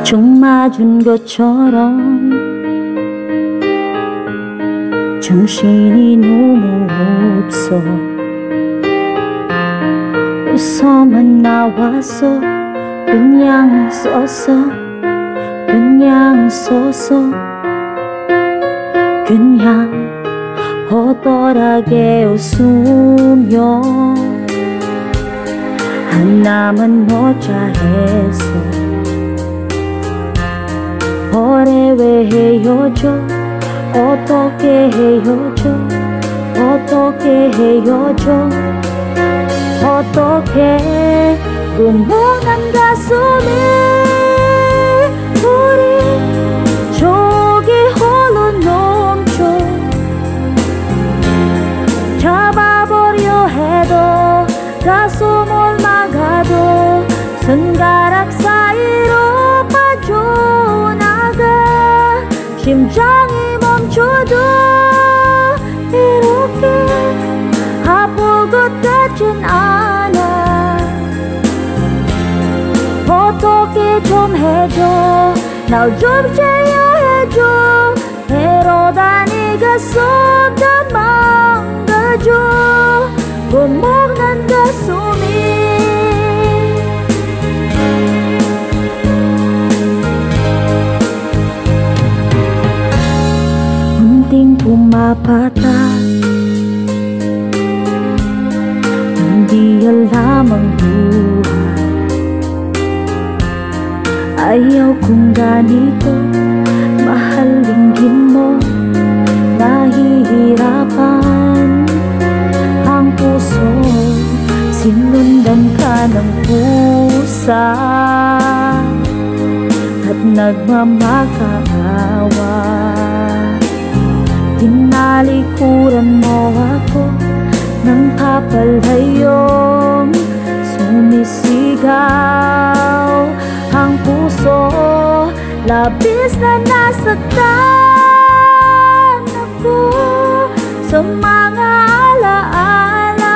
총 맞은 것처럼 정신이 너무 없어. 웃어만 나와서 그냥 써서 그냥 써서 그냥 허덜하게 웃으며 한남은 어자 해서 어래 왜 헤어져 어떻게 헤어져 어떻게 헤어져 어떻게 구멍난 가슴이 우리 저기 홀로 넘쳐 잡아버려 해도 가슴을 막아도 손가락 사이로 빠져나가 심장이 멈춰도 이렇게 아플 것 같진 않아. 어떻게 좀 해줘 날 좀 제어해줘 이러다 네 가슴 다 망가져 구멍난 가슴이 unting pumapata hindi alam ang buhay. Ayaw kong ganito mahalingin mo nahihirapan ang puso sinundan ka ng pusa at nagmamakaawa. Tinalikuran mo ako ng kapalayong sumisigaw. Ang puso labis na nasaktan ako sa mga alaala.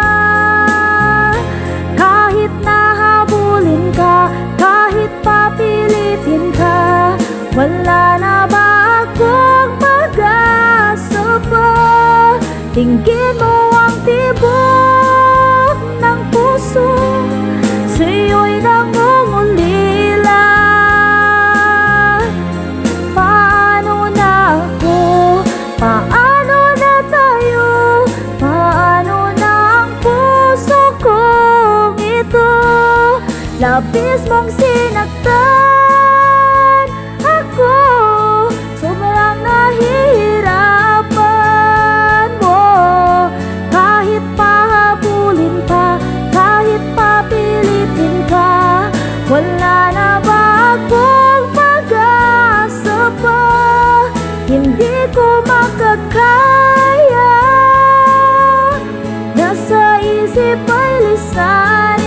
Kahit nahabulin ka, kahit papilitin ka, wala na ba akong pag-asa pa? Tingin mo ang tibok ng puso, sa'yo'y nangungulila. Paano na ako? Paano na tayo? Paano na ang puso kong ito? Labis mong sinaktan ako, sobrang nahihirapan mo. Kahit pahabulin pa, kahit papilitin ka, wala na ba akong pag-asa pa? Hindi ko makakaya, nasa isip ay lisan